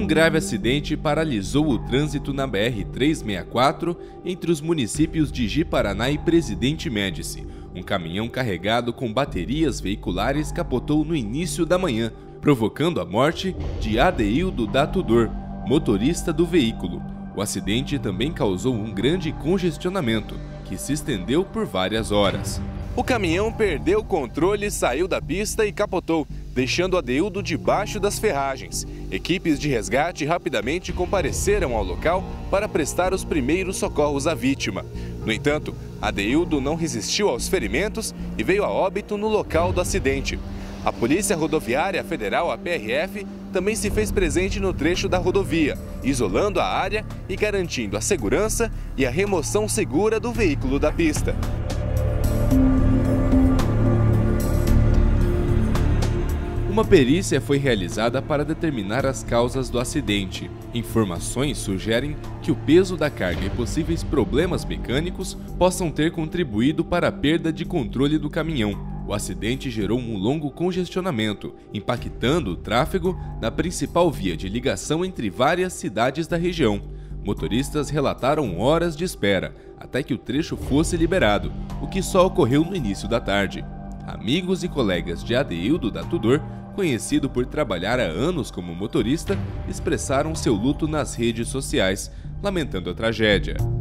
Um grave acidente paralisou o trânsito na BR-364 entre os municípios de Ji-Paraná e Presidente Médici. Um caminhão carregado com baterias veiculares capotou no início da manhã, provocando a morte de Adeildo da Tudor, motorista do veículo. O acidente também causou um grande congestionamento, que se estendeu por várias horas. O caminhão perdeu o controle, saiu da pista e capotou, deixando Adeildo debaixo das ferragens. Equipes de resgate rapidamente compareceram ao local para prestar os primeiros socorros à vítima. No entanto, Adeildo não resistiu aos ferimentos e veio a óbito no local do acidente. A Polícia Rodoviária Federal, a PRF, também se fez presente no trecho da rodovia, isolando a área e garantindo a segurança e a remoção segura do veículo da pista. Uma perícia foi realizada para determinar as causas do acidente. Informações sugerem que o peso da carga e possíveis problemas mecânicos possam ter contribuído para a perda de controle do caminhão. O acidente gerou um longo congestionamento, impactando o tráfego na principal via de ligação entre várias cidades da região. Motoristas relataram horas de espera até que o trecho fosse liberado, o que só ocorreu no início da tarde. Amigos e colegas de Adeildo da Tudor, conhecido por trabalhar há anos como motorista, expressaram seu luto nas redes sociais, lamentando a tragédia.